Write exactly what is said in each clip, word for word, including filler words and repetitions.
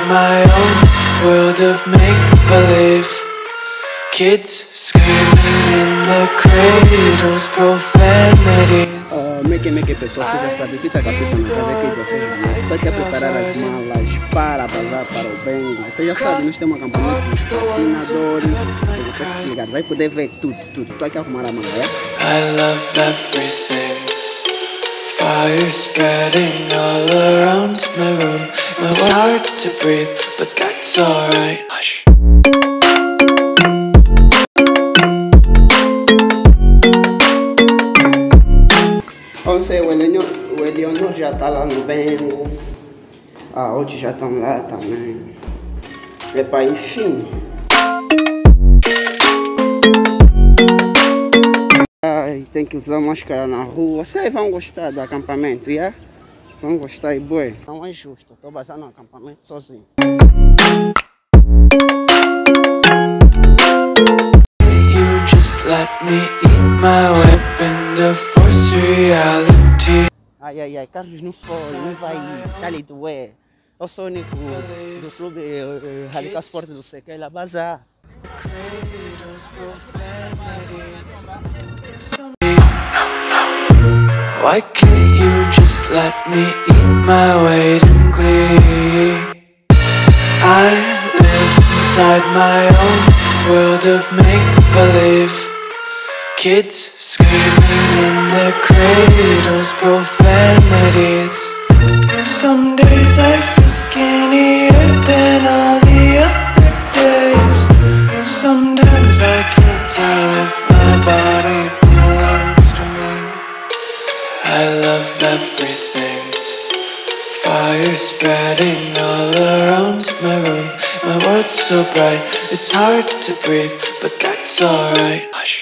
my own world of make-believe. Kids screaming in the cradles, profanities. Meque, meque, pessoal, você já sabe que está capitando a cada quinze a seis dias. Está aqui a preparar as malas para bazar para o Bengo. Você já sabe, nós temos um acampamento dos patinadores. Você que ligar, vai poder ver tudo, tudo. Estou aqui a arrumar a mala, é? I love everything. Fire spreading all around my room. It's hard to breathe, but that's alright. Hush. Você, o Eleonor, o Eleonor já está lá no Bengo. Ah, outros já estão lá também. Epa, enfim. Ai, tem que usar máscara na rua. Vocês vão gostar do acampamento, yeah? Vão gostar e boi. Não é justo, estou basando no acampamento sozinho. You just let me eat my weapon to force reality. Ai, ai, ai, Carlos não foi, não vai ir, tá ali do é. Eu sou o único do clube uh, Radical Sport do Seca, ele vai bazar. Why can't you just let me eat my weight in glee? I live inside my own world of make-believe. Kids screaming in their cradles, profanities. Some days I feel skinnier than all the other days. Sometimes I can't tell if my body belongs to me. I love everything. Fire spreading all around my room. My world's so bright, it's hard to breathe, but that's alright. Hush.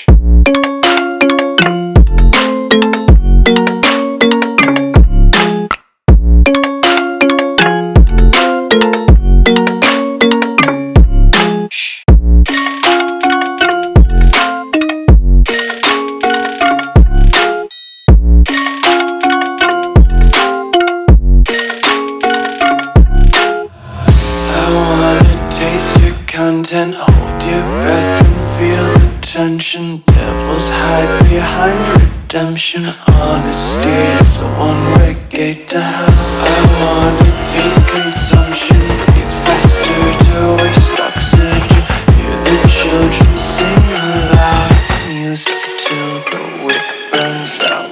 Content, hold your breath and feel the tension. Devils hide behind redemption. Honesty is a one-way gate to hell. I wanna taste consumption. Breathe faster to waste oxygen. Hear the children sing aloud. It's music till the wick burns out.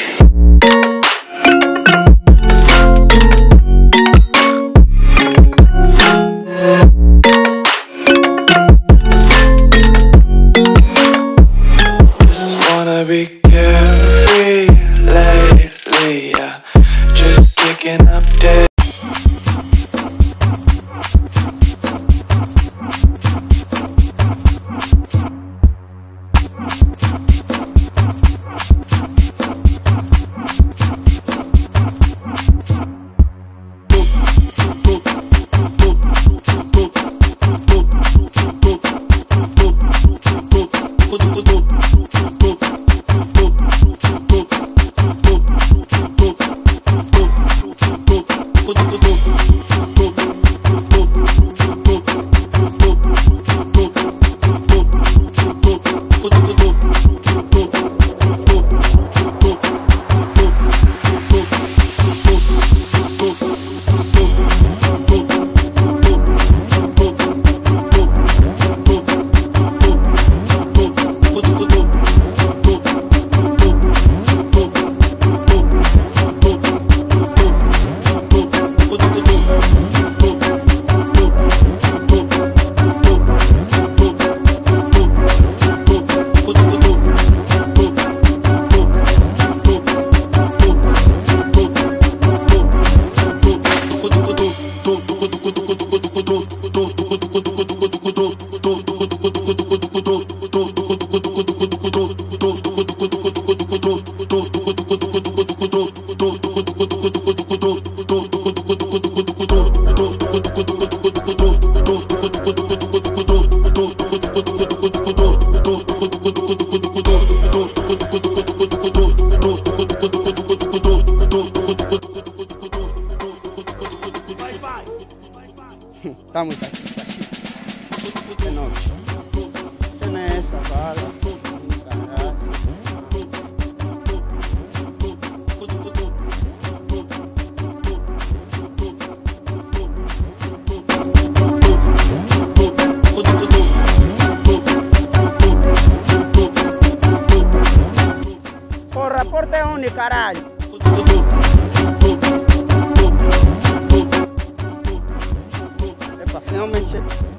Be carefree lately, yeah. Just kicking up dead. Estamos aqui, tá chique. É nóis. Cena é essa, vala. Porra, porta é onde, caralho? Epa, finalmente.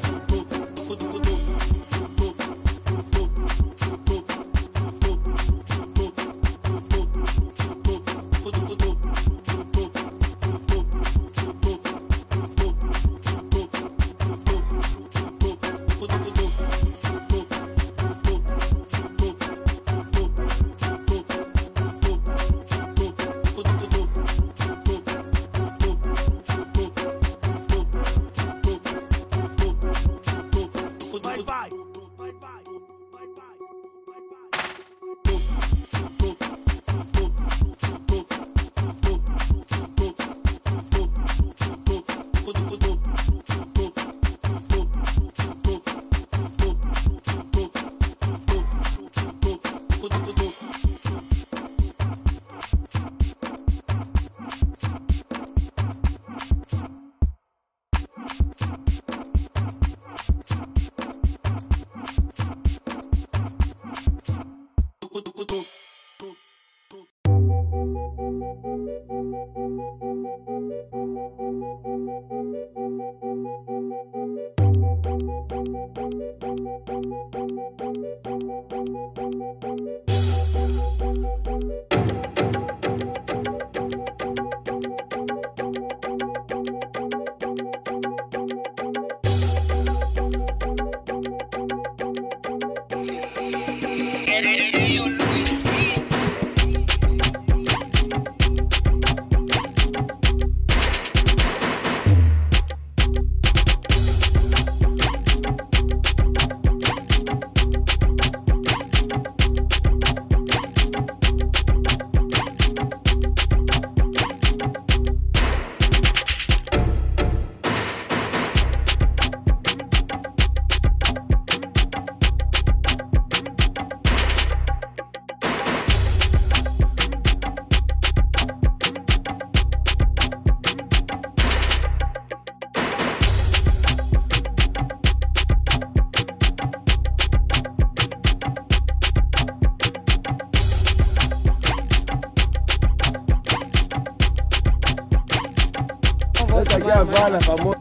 Essa aqui é a vala, famosa.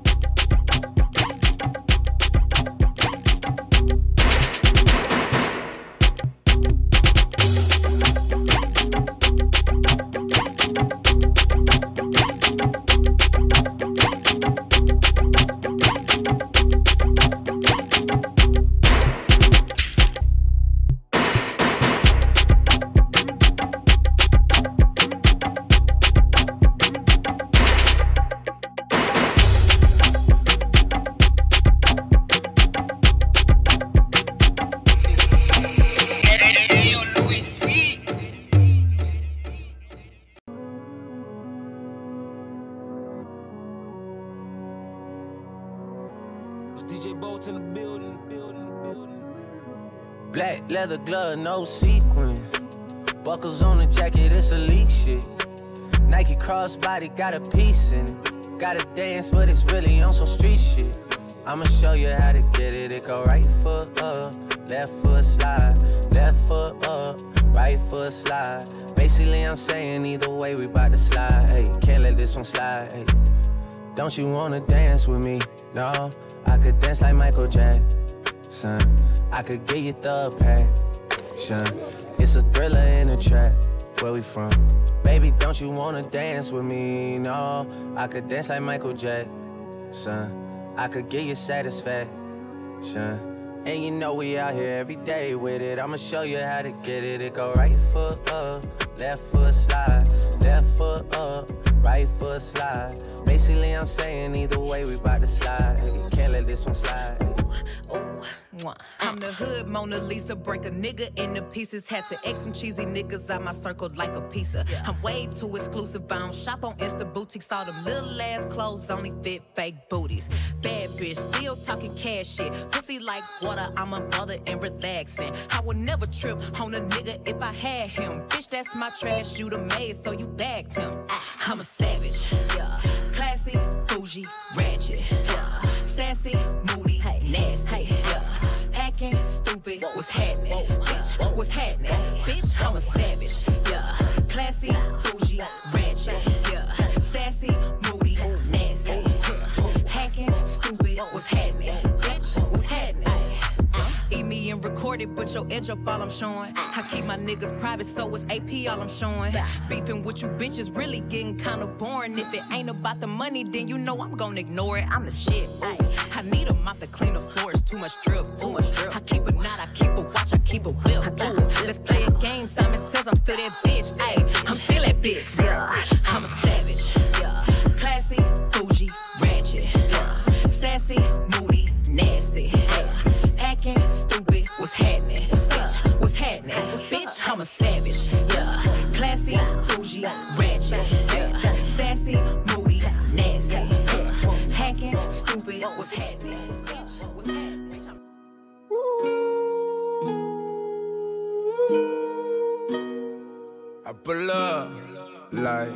D J Bolt in the building, building, building. Black leather glove, no sequin. Buckles on the jacket, it's elite shit. Nike crossbody got a piece in it. Gotta dance, but it's really on some street shit. I'ma show you how to get it. It go right foot up, left foot slide, left foot up, right foot slide. Basically, I'm saying either way, we bout to slide. Hey, can't let this one slide. Hey. Don't you wanna dance with me? No, I could dance like Michael Jackson. I could get you the passion. It's a thriller in a trap. Where we from? Baby, don't you wanna dance with me? No, I could dance like Michael Jackson. I could get you satisfaction. And you know we out here every day with it. I'ma show you how to get it. It go right foot up, left foot slide, left foot up, right foot slide. Basically, I'm saying either way, we bout to slide. Can't let this one slide. Ooh, ooh, mwah. from the hood, Mona Lisa. Break a nigga into pieces. Had to X some cheesy niggas out my circle like a pizza. I'm way too exclusive. I don't shop on Insta boutiques. All them little ass clothes only fit fake booties. Bad bitch, still talking cash shit. Pussy like water, I'm unbothered and relaxing. I would never trip on a nigga if I had him. Bitch, that's my trash, you the maid, so you bagged him. I'm a savage, yeah. Classy, bougie, ratchet, yeah. Sassy, moody, nasty, yeah. Acting stupid, what's happening? Bitch, what's happening? Bitch, I'm a savage, yeah. Classy, bougie, ratchet, yeah. Sassy, moody, nasty, yeah. Hacking, stupid, what's happening? Bitch, what's happening? Eat me and record it, but your edge up all I'm showing. I keep my niggas private, so it's A P all I'm showing. Beefing with you bitches really getting kinda boring. If it ain't about the money, then you know I'm gonna ignore it. I'm the shit. I need a mop to clean the floors, too much drip, too much drip. I keep a knot, I keep a watch, I keep a whip. Ooh, let's play a game. Simon says I'm still that bitch. Ayy, I'm still that bitch. Yeah, I'm a savage. Yeah, classy, bougie, ratchet. Yeah, sassy, moody, nasty. Yeah, acting stupid, what's happening? Bitch, what's happening? Bitch, I'm a savage. Yeah, classy, bougie, ratchet. Yeah, sassy, moody, nasty. Yeah, hacking, stupid, what's happening? Bitch, what's happening? Bitch, I'm I pull up like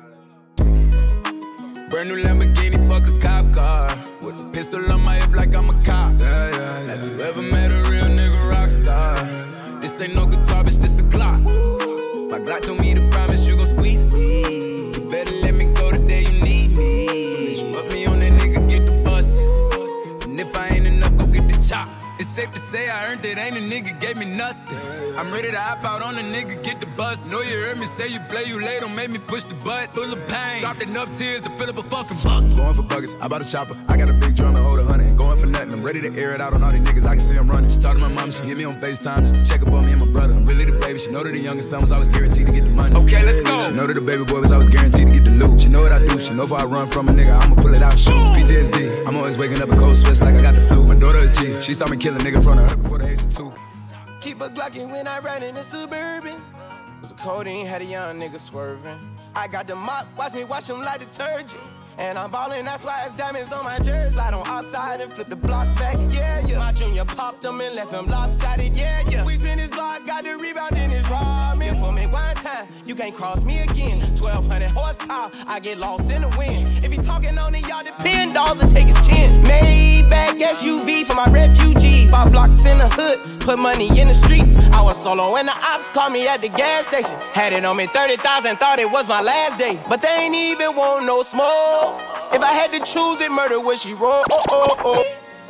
brand new Lamborghini, fuck a cop car. With a pistol on my hip like I'm a cop. Yeah, yeah, yeah. Have you ever met a real nigga rock star? This ain't no guitar, bitch, this a Glock. My Glock told me to promise you gon' squeeze me. You better let me go the day you need me. So bitch, put me on that nigga, get the bus. And if I ain't enough, go get the chop. It's safe to say I earned it, ain't a nigga gave me nothing. I'm ready to hop out on a nigga, get the bus. Know you heard me say you play, you late, don't make me push the butt. Full of pain, dropped enough tears to fill up a fucking bucket. Going for buckets, I bought a chopper. I got a big drum and hold a hundred. Going for nothing, I'm ready to air it out on all these niggas, I can see I'm running. She talked to my mom, she hit me on FaceTime just to check up on me and my brother. I'm really the baby, she know that the youngest son was always guaranteed to get the money. Okay, let's go. She know that the baby boy was always guaranteed to get the loot. She know what I do, she know if I run from a nigga, I'ma pull it out, shoot. P T S D, I'm always waking up in cold sweats like I got the flu. My daughter a G, she saw me kill a nigga in front of her before the age of two. Keep a Glockin' when I ride in the Suburban. Was a codeine, had a young nigga swerving. I got the mop, watch me wash him like detergent. And I'm ballin', that's why it's diamonds on my jersey. Slide on outside and flip the block back, yeah, yeah. My junior popped him and left him lopsided, yeah, yeah. We spin his block, got the rebound in his ramen. For me one time, you can't cross me again. twelve hundred horsepower, I get lost in the wind. If he talking on it, y'all depend, dolls and take his chin. Maybach S U V for my refugees. Five blocks in the hood, put money in the streets. I was solo when the ops called me at the gas station. Had it on me thirty thousand, thought it was my last day. But they ain't even want no smoke. If I had to choose it, murder would she roll? Oh, oh, oh.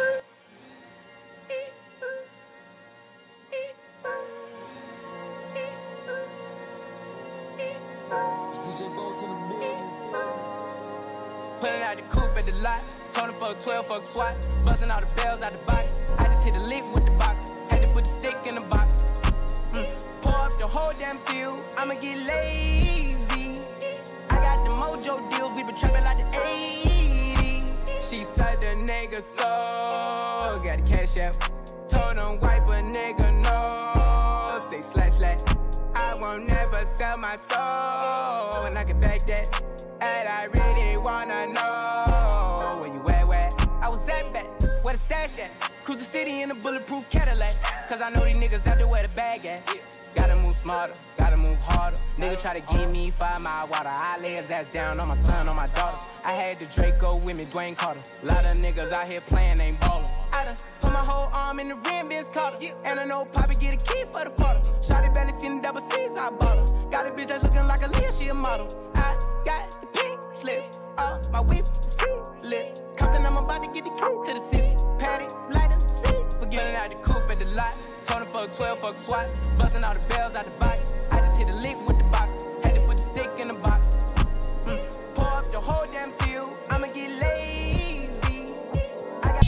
It's D J Bolton in the building. Pulling out the coupe at the lot. Tony fuck twelve, fuck SWAT. Busting all the bells out the box. I just hit a lick with the box. Had to put the stick in the box. Mm. Pour up the whole damn seal. I'ma get lazy. I got the mojo deals. We been trapping like the eighties. She said the nigga so. Got the cash out. Told him wipe a nigga no. Say slash slash. I won't never sell my soul. And I can back that. And I really wanna know where you at, where I was at back, where the stash at. Cruise the city in a bulletproof Cadillac. Cause I know these niggas out there where the bag at. Yeah. Gotta move smarter, gotta move harder. Nigga try to give me five mile water. I lay his ass down on my son, on my daughter. I had the Draco with me, Dwayne Carter. Lot of niggas out here playing, ain't ballin'. I done put my whole arm in the rim, Vince Carter. Yeah. And I know Poppy get a key for the quarter. Shawty barely seen the double C's, I bought her. Got a bitch that's looking like a Leah, she a model. I got the pink slip up, my whip list. Compton, I'm about to get the key to the city. Patty, light up the seat. Forgetting out the coupe at the lot. Tony fuck twelve, fuck SWAT. Busting all the bells out the box. I just hit a lick with the box. Had to put the stick in the box. Mm. Pour up the whole damn seal. I'ma get lazy. I got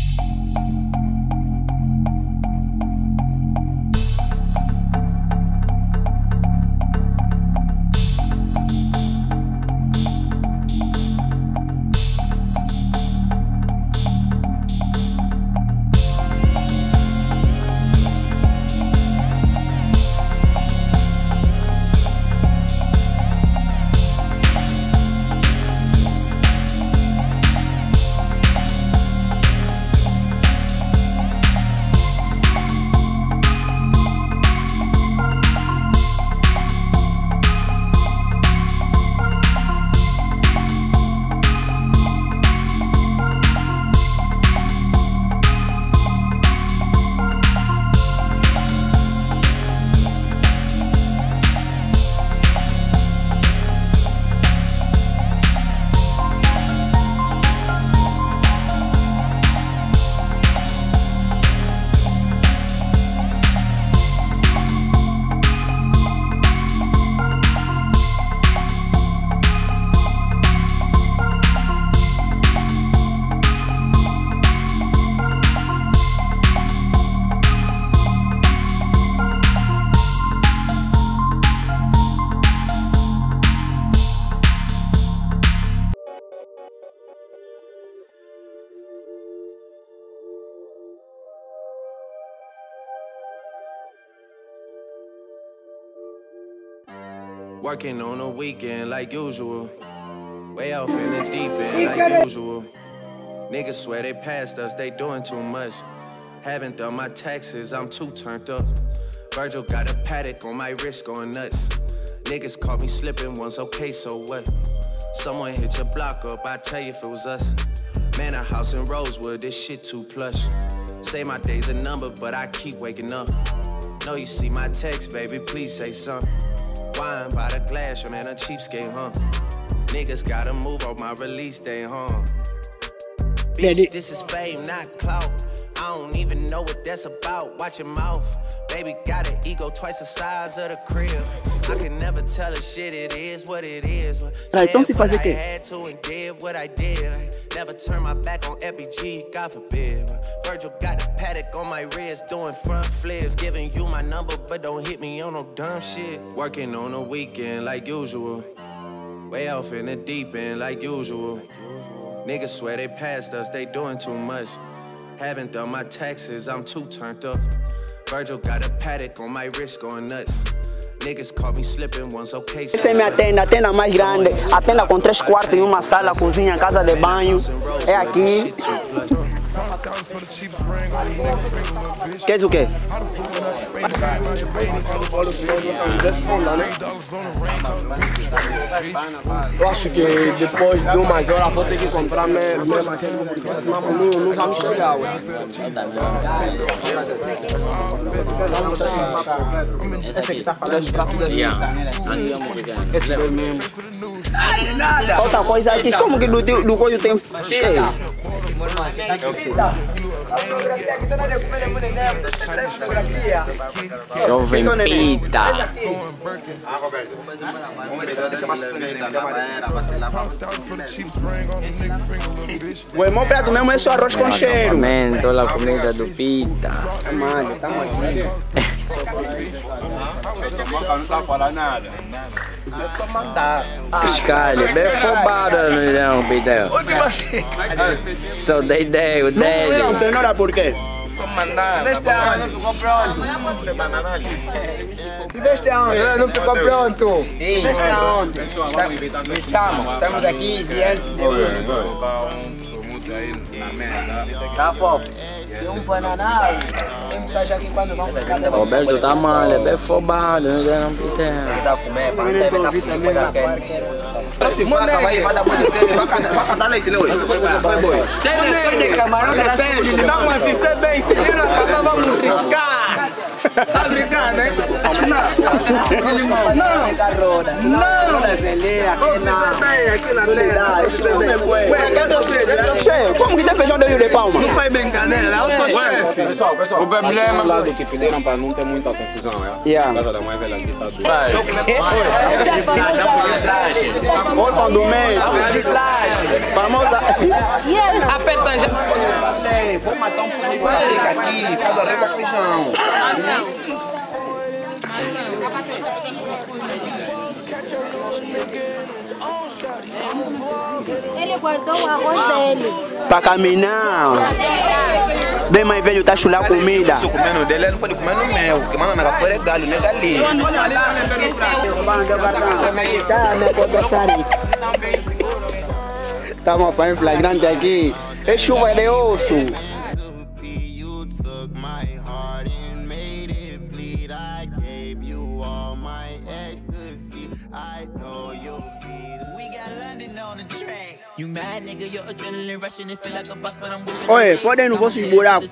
Working on the weekend like usual. Way off in the deep end like usual. Niggas swear they passed us, they doing too much. Haven't done my taxes, I'm too turned up. Virgil got a paddock on my wrist going nuts. Niggas caught me slipping once, okay, so what? Someone hit your block up, I tell you if it was us. Man, a house in Rosewood, this shit too plush. Say my day's a number, but I keep waking up. Know you see my text, baby, please say something. Wine by the glass, your man a cheapskate, huh? Niggas gotta move on my release day, huh? Bitch, this is fame, not clout. I don't even know what that's about. Watch your mouth. Baby got an ego twice the size of the crib. I can never tell a shit, it is what it is. Ah, então se fazer quê? Never turn my back on F B G, God forbid. Virgil got the paddock on my wrist, doing front flips. Giving you my number, but don't hit me on no dumb shit. Working on the weekend like usual. Way off in the deep end like usual. Niggas swear they passed us, they doing too much. Haven't done my taxes, I'm too turned up. Virgil got a paddock on my wrist going nuts. Niggas caught me slipping once, okay. Essa é minha tenda, a tenda mais grande. A tenda com três quartos e uma sala, cozinha, casa de banho. É aqui. Queres o quê? Eu acho que depois de umas horas vou ter que comprar mesmo, mesmo assim, porque senão não, não vamos chegar. Esse aqui tá falando pra tudo aqui. Esse aqui mesmo. Outra coisa aqui, como que do, do coisa tem cheio? Jovem Pita. O irmão prato mesmo é só arroz com cheiro. Toda a comida do Pita. Mano, estamos aqui. Não tá falando nada. Escalhe, bem fobada no leão, Pita. Só dei ideia, o dele. Não, senhora, por quê? Veste aonde? Não ficou pronto. Veste aonde? Não ficou pronto. Veste aonde? Estamos, estamos aqui diante de... Tá bom. Tem um bananal. Temos achar aqui quando vamos ficar de Roberto tá mal, é bem fobado, não é não, Pita. Dá comer, para não ter na cima da quente. Se vaca vai, vai dar muito tempo, vai cantar leite, né, hoje? Foi boi. Tem camarão de peixe. Não, mas fica bem, se não acabar, vamos riscar. Tá brincando, hein? Não, não, não. Aqui na terra, isso é bem. Cheio, como que tem feijão de de palma? Não faz brincadeira, eu sou chefe. Pessoal, pessoal, o problema... O lado que pediram para não ter muita confusão, é? Yeah. Casa da mãe velha aqui tá tudo. Órfão do meio. Famosa. Aperta já. Vou matar um pouquinho aqui, cada reba feijão. Ele guardou o arroz dele. Pra caminhar. Bem mais velho, tá chular comida. Se comendo dele, ele não pode comer no meu. Porque mano, na capoeira é galho, não é galinha. Estamos para flagrante aqui. É chuva de osso. Oi, podem no vosso buraco.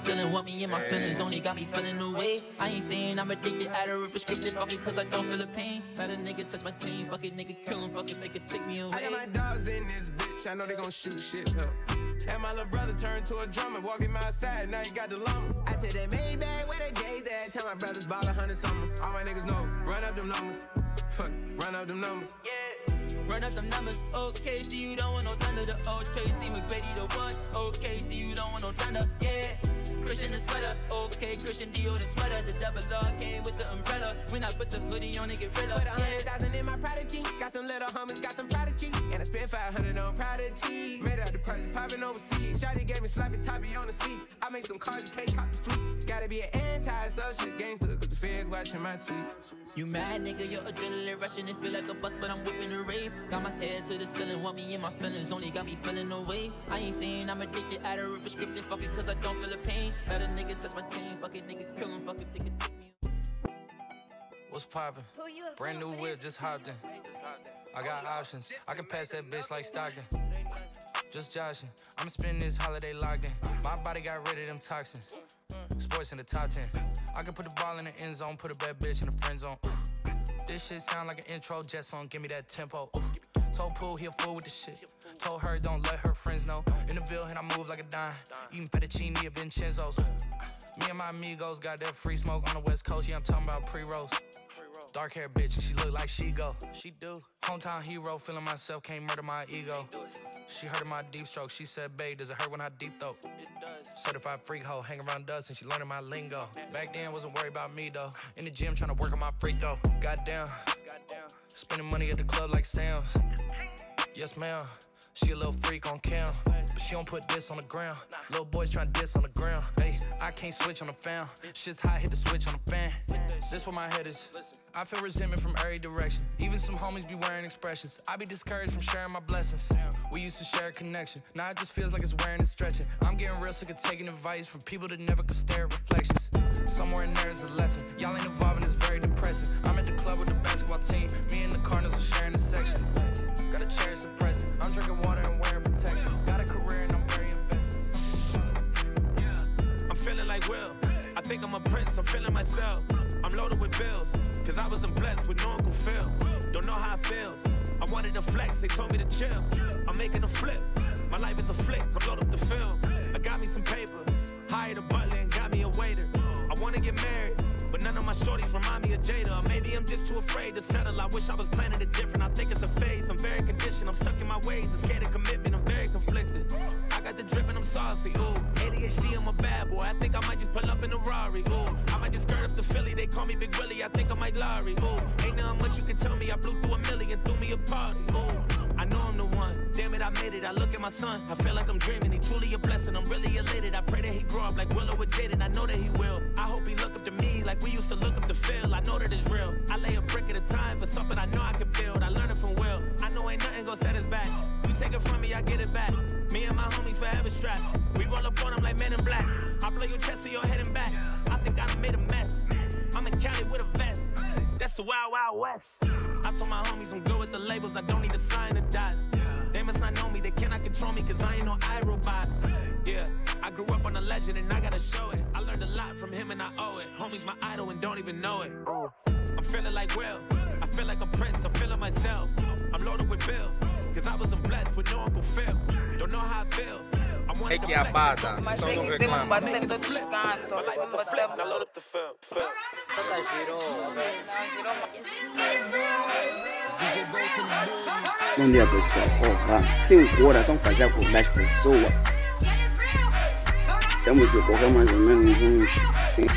I know they gon' shoot shit up. And my little brother turned to a drummer, walk him outside, now you got the lumber. I said that Maybach where the gays at, tell my brothers ball a hundred summers. All my niggas know, run up them numbers. Fuck, run up them numbers. Yeah. Run up them numbers, okay, see you don't want no thunder. The old Tracy McGrady the one, okay, see you don't want no thunder. Yeah. Christian the sweater, okay, Christian Dior the sweater. The double R came with the umbrella. When I put the hoodie on, it get realer. Put a hundred thousand in my Prodigy. Got some little homies, got some Prodigy. And I spent five hundred on Prodigy. Made out the project popping overseas. Shawty gave me sloppy toppy on the seat. I make some cars, you can't cop the fleet. Gotta be an anti-social gangster, cause the feds watching my tweets. You mad, nigga, your adrenaline rushing. It feel like a bus, but I'm whipping a rave. Got my head to the ceiling, want me in my feelings. Only got me feeling away. I ain't saying I'm addicted, out of restricted. Fuck it, cause I don't feel the pain. Let a nigga touch my chain. Fuck it, nigga, kill him. Fuck it, nigga, take me. What's poppin'? Brand new whip, just hopped in. I got options. I can pass that bitch like Stockton. Just joshing. I'ma spend this holiday locked in. My body got rid of them toxins. Sports in the top ten. I can put the ball in the end zone, put a bad bitch in the friend zone. This shit sound like an intro jet song, give me that tempo. Told Pooh he a fool with the shit. Told her don't let her friends know. In the Ville and I move like a dime. Eating fettuccine at Vincenzo's. Me and my amigos got that free smoke on the West Coast. Yeah, I'm talking about pre-rolls. Dark hair bitch, and she look like she go. She do. Hometown hero, feeling myself, can't murder my ego. She heard of my deep stroke. She said, babe, does it hurt when I deep throat? It does. Certified freak hoe, hang around dust, and she learning my lingo. Back then, wasn't worried about me though. In the gym, trying to work on my free throw. Goddamn. Spending money at the club like Sam's. Yes, ma'am. She a little freak on cam, but she don't put this on the ground. Little boys tryna diss on the ground. Hey, I can't switch on the fan. Shit's hot, hit the switch on the fan. This where my head is. I feel resentment from every direction. Even some homies be wearing expressions. I be discouraged from sharing my blessings. We used to share a connection. Now it just feels like it's wearing and stretching. I'm getting real sick of taking advice from people that never could stare at reflections. Somewhere in there is a lesson. Y'all ain't evolving, it's very depressing. I'm at the club with the basketball team. Me and the Cardinals are sharing the section. Gotta cherish the present. I'm drinking water and wearing protection. Got a career and I'm very invested. I'm feeling like Will. I think I'm a prince, I'm feeling myself. I'm loaded with bills, cause I wasn't blessed with no Uncle Phil. Don't know how it feels. I wanted to flex, they told me to chill. I'm making a flip. My life is a flick, I'm loaded up the film. I got me some paper, hired a butler and got me a waiter. I wanna get married, but none of my shorties remind me of Jada. Or maybe I'm just too afraid to settle. I wish I was planning it different. I think it's a phase. I'm very conditioned. I'm stuck in my ways. I'm scared of commitment. I'm very conflicted. I got the drip and I'm saucy. Ooh, A D H D, I'm a bad boy. I think I might just pull up in a Rari. Ooh, I might just skirt up the Philly. They call me Big Willie. I think I might Larry. Ooh, ain't nothing much you can tell me. I blew through a million, threw me a party. Ooh, I know I'm the one. Damn it, I made it. I look at my son. I feel like I'm dreaming. He truly a blessing. I'm really elated. I pray that he grow up like Willow with Jaden. I know that he will. I hope he look up to me like we used to look up to Phil. I know that it's real. I lay a brick at a time for something I know I can build. I learned it from Will. I know ain't nothing gon' set us back. You take it from me, I get it back. Me and my homies forever strapped. We roll up on them like Men in Black. I blow your chest to your head and back. I think I done made a mess. I'm in Cali with a vest. That's the Wild Wild West. I told my homies I'm good with the labels. I don't need to sign the dots. They must not know me. They cannot control me cause I ain't no iRobot. Yeah, I grew up on a legend and I gotta show it. I learned a lot from him and I owe it. Homie's my idol and don't even know it. I'm feeling like Will. I feel like a prince. I'm feeling myself. I'm loaded with bills cause I wasn't blessed with no Uncle Phil. Don't know how it feels. I wanted É que a bata, todo reclama. Batendo todos os cantos. My life is a flip. Now load up the film. Film. Bom dia, pessoal. Porra, cinco horas estão fazendo acordar as pessoas. Temos que correr mais ou menos uns cinco.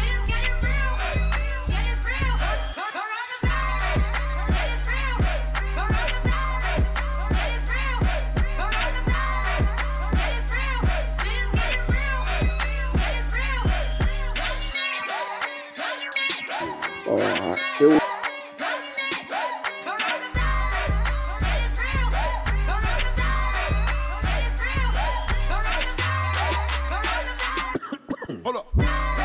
Porra, eu... Hold up.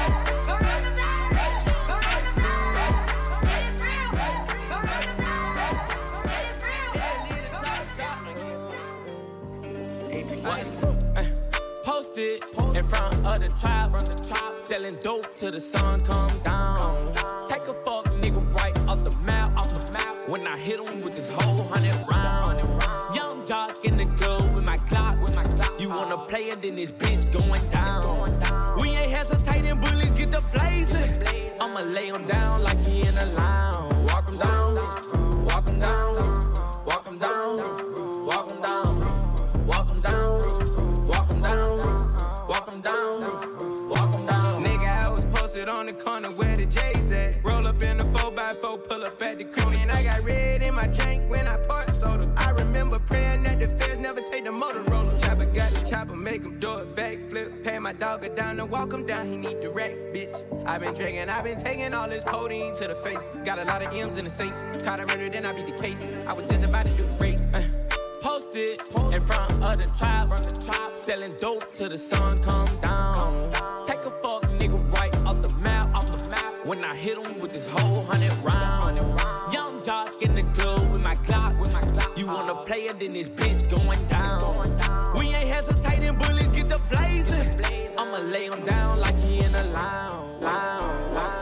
Posted in front of the tribe, selling dope till the sun come down. Take a fuck nigga right off the map, off the map. When I hit him with this whole hundred round. Young jock in the club with my clock, with my clock. You wanna play it, then this bitch going down. We ain't hesitating, bullies get the blazing. I'ma lay him down like he in a lounge. Walk him down, walk him down, walk him down, walk him down, walk him down, walk him down, walk him down, walk him down. Nigga, I was posted posted on the corner where the J's at. Roll up in the four by four, pull up at the corner. And I got red in my drink when I poured soda. I remember praying that the feds never take the Motorola. Chopper got the chopper, make him do a backflip. Pay my dog down to walk him down, he need the racks, bitch. I been drinking, I been taking all this codeine to the face. Got a lot of M's in the safe. Caught a murder, then I beat the case. I was just about to do the race. Uh. Posted in front of the tribe, selling dope till the sun come down. Take a fuck nigga right off the map, off the map. When I hit him with this whole hundred round. Young jock in the club with my Glock, with my Glock. You wanna play it, then this bitch going down. We ain't hesitating, bullets get the blazing. I'ma lay him down like he in a lounge. lounge, lounge.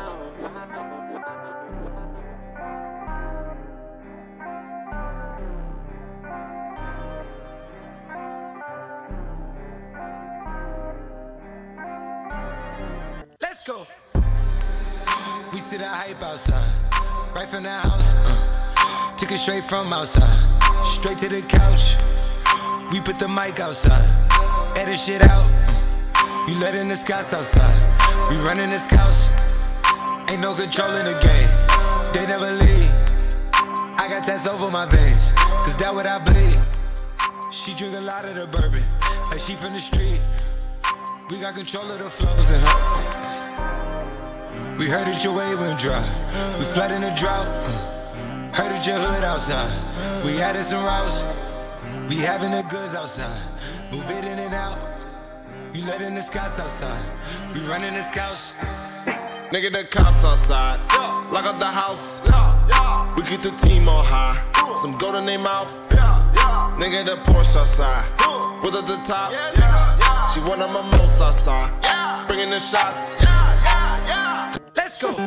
Let's go. We see the hype outside, right from the house. Uh, took it straight from outside, straight to the couch. We put the mic outside, edit shit out. Uh, you letting the scouts outside, we running the scouts. Ain't no control in the game, they never leave. I got tats over my veins, cause that what I bleed. She drink a lot of the bourbon, like she from the street. We got control of the flows in her. We heard that your wave went dry. We flooding the drought. Heard that your hood outside. We added some routes. We having the goods outside. Move it in and out. You letting the scouts outside. We running the scouts. Nigga, the cops outside. Lock up the house. We keep the team on high. Some gold in their mouth. Nigga, the Porsche outside. With at the top. She one of my most outside. Bringing the shots. Let's go.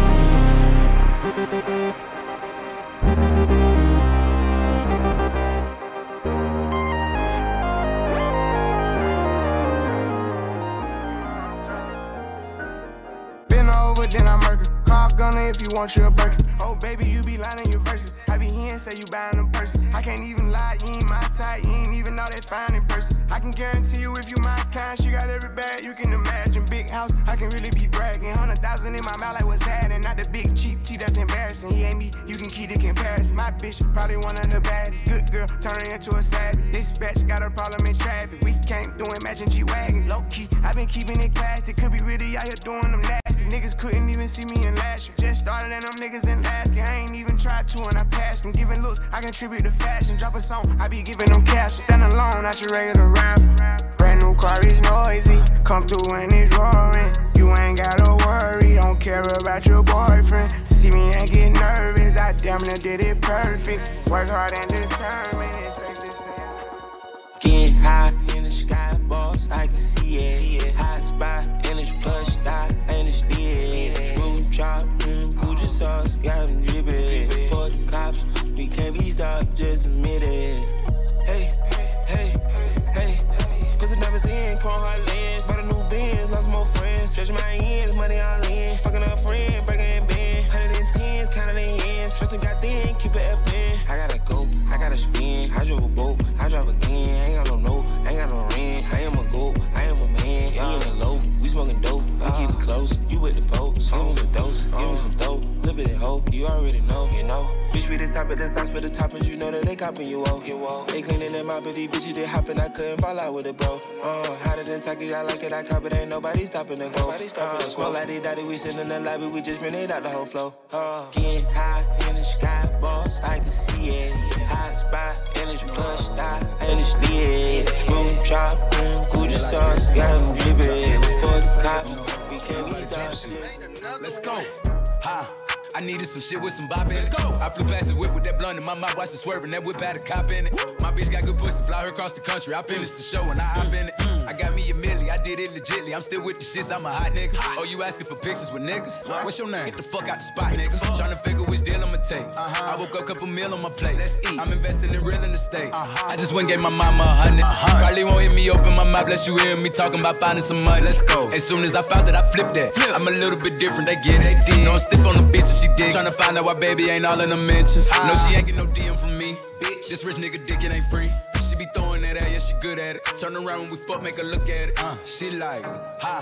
Been over, then I murder. Call gunner if you want you a Birkin. Oh baby, you be lying your verses. I be here and say you buying them purses. I can't even lie, you ain't my type. You ain't even know that fine in person. I can guarantee you if you my kind, she got every bag you can imagine. Big house, I can really be bragging. Hundred thousand in my mouth like what's happening. Not the big cheap tea that's embarrassing. He ain't me, you can keep the comparison. My bitch, probably one of the baddest. Good girl, turning into a savage. This bitch got a problem in traffic. We can't do it matching G-Wagon. Low key, I been keeping it classy. Could be really out here doing them nasty. Niggas couldn't even see me in last year. Just started and them niggas in last year. I ain't even tried to and I passed them. Giving looks, I contribute to fashion. Drop a song, I be giving them caps. Stand alone, not your regular rapper. Brand new car is noisy. Come through and it's roaring. You ain't gotta worry, don't care about your boyfriend. See me and get nervous, I damn near did it perfect. Work hard and determined, it's safe to say. Getting high in the sky, boss, I can see it. Hot spot in this plush dot, and it's lit. Screw chop, mm, Gucci sauce, got them dripping. For the cops, we can't be stopped, just admit it. Hey, hey, hey. Put the numbers in, call her lens. Bought a new Benz, lost more friends. Stretch my ends, money all in. Fucking a friend, breaking bend. Hundred and tens, counting the ends. Trusting got thin, keep it F in. I gotta go, I gotta spin. I drove a boat, I drive again. I ain't got no note, I ain't got no rent. I am a goat, I am a man. We in the low, we smoking dope. We keep it close, you with the folks. Give me the dose, give me some dope. Little bit of hope, you already know, you know. Bitch, we the top of the sauce for the toppings, you know that they copping you off. You off. They cleaning them out, but these bitches they hopping. I couldn't fall out with it, bro. Uh, hotter than Taki, I like it, I cop it. Ain't nobody stopping the growth. Uh, smoke like they daddy, we sit in the lobby, we just rented out the whole flow. Uh, getting high in the sky, boss, I can see it. Hot spot in this plush dot, and it's lit. Screw chop, mm, Gucci sauce, got them dripping. For the cops, we can't be stopped. Let's go. Ha. I needed some shit with some bop in it. Let's go. I flew past the whip with that blunt in my mouth, watched it swerving. That whip had a cop in it. My bitch got good pussy, fly her across the country. I finished the show and I hop in it. I got me a milli, I did it legitly. I'm still with the shits, I'm a hot nigga. Oh, you asking for pictures with niggas? What's your name? Get the fuck out the spot, nigga. Tryna figure which deal I'ma take. I woke up, couple meal on my plate. Let's eat. I'm investing in real estate. I just went and gave my mama a hundred. Probably won't hear me open my mouth, bless you hear me talking about finding some money. Let's go. As soon as I found that, I flipped that. I'm a little bit different, they get it. They did. No, I'm stiff on the bitch and she dig. Tryna find out why baby ain't all in the mentions. No, she ain't get no D M from me. Bitch, this rich nigga dick, it ain't free. She be throwing that at, yeah, she good at it. Turn around when we fuck, make her look at it. Uh, she like, ha.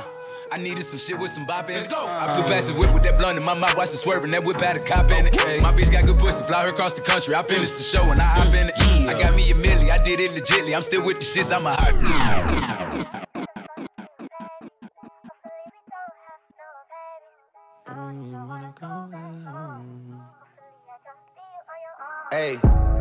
I needed some shit with some bop in it. Let's go. I flew past the whip with that blunt in my mouth, watched it swerving. That whip had a cop in it. My bitch got good pussy, fly her across the country. I finished the show and I hop in it. I got me a milli, I did it legitly. I'm still with the shits, I'm a hot. Hey.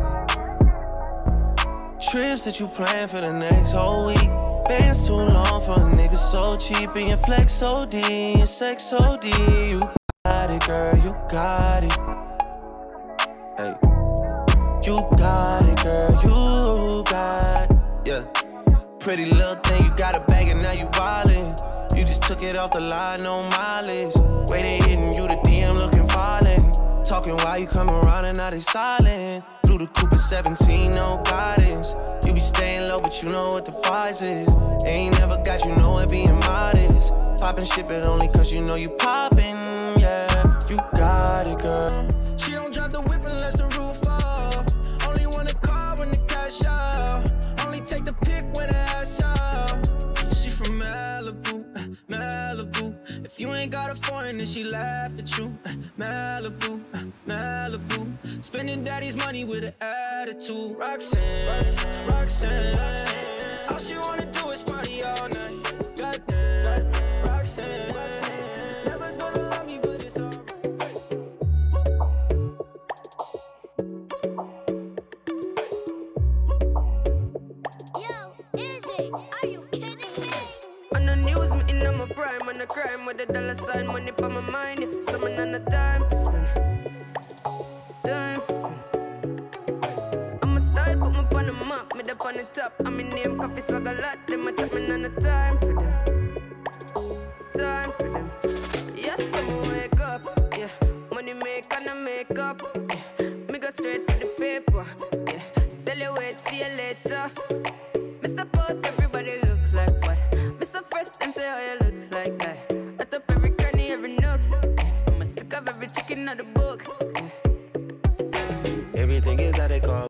Trips that you plan for the next whole week. Bands too long for a nigga so cheap. And your flex so D, and your sex so D. You got it, girl, you got it. Hey. You got it, girl, you got it. Yeah. Pretty little thing, you got a bag and now you wildin'. You just took it off the line, no mileage. Way they hitting you, the D M looking violent. Talking while you come around and now they silent. Through the coupe at seventeen, no guidance. You be staying low, but you know what the price is. Ain't never got you know it being modest. Poppin' shit, but only cause you know you poppin', yeah. You got it, girl. She don't drop the whip unless the roof fall. Only want a car when the cash out. Only take the pic when the ass out. She from Malibu, Malibu. If you ain't got a foreign, then she laugh at you. Malibu, Malibu. Spending daddy's money with an attitude. Roxanne, Roxanne, Roxanne. All she wanna do is party all night. Goddamn, Roxanne. Never gonna love me, but it's alright. On the news, me in my prime, on the crime with the dollar sign, money for my mind. Yeah. Summon on the time for spend, time for spend. I'm a style, put me on the map, me up on the top. I'm in name, coffee swag a lot. Them a chat me on the time for them, time for them. Yes, I'm wake up, yeah. Money make and I make up, yeah. Me go straight for the paper, yeah. Tell you wait, see you later. Me support everybody look like what. First and say how you look like that. I top every cranny, every nook. I'ma stick up every chicken out the book. Everything is how they call.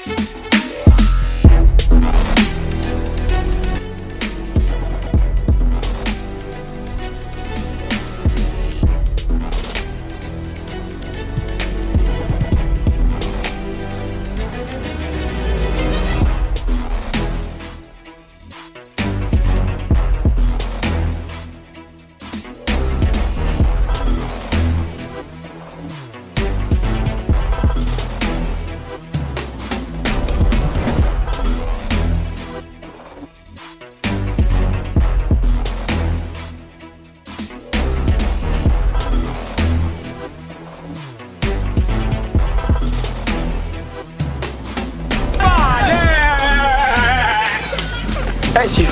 Esse.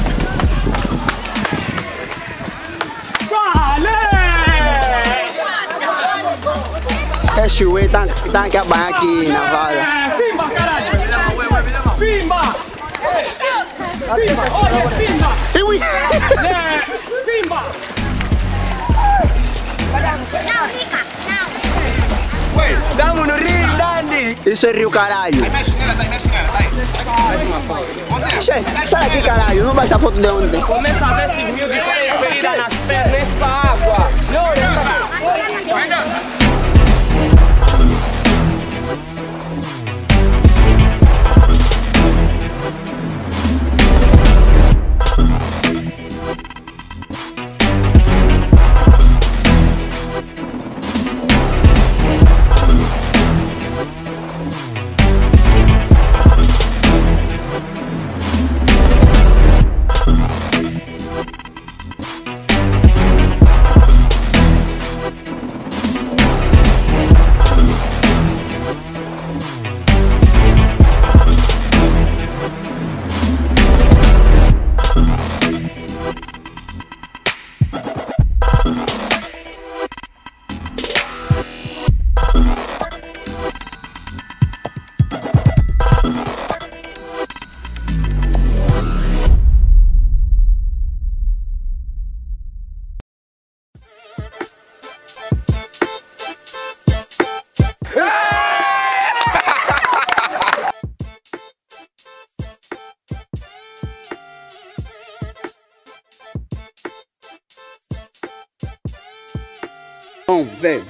Esse ué tá tá aqui aqui na vala. Pimba, caralho! Pimba! Pimba! Olha, pimba! Ui! Pimba! Damos no rio, Dandy! Isso é rio, caralho! Mexe nela, tá? Mexe nela, tá? Sai, sai aqui, caralho! Não basta a foto de ontem! Começa a ver esse rio de ferida nas pernas, essa água! Não, não, Bom, velho.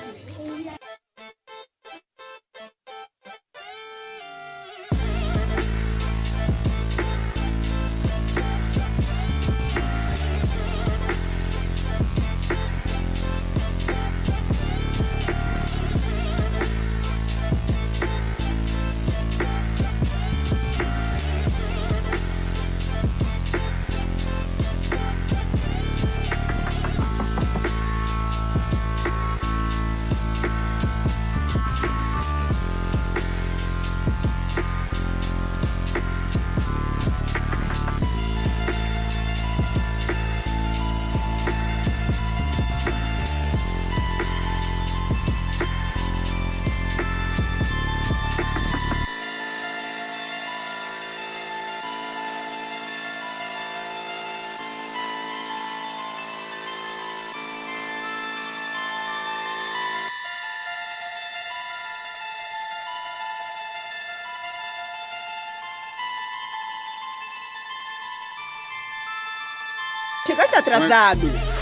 Chegaste atrasado.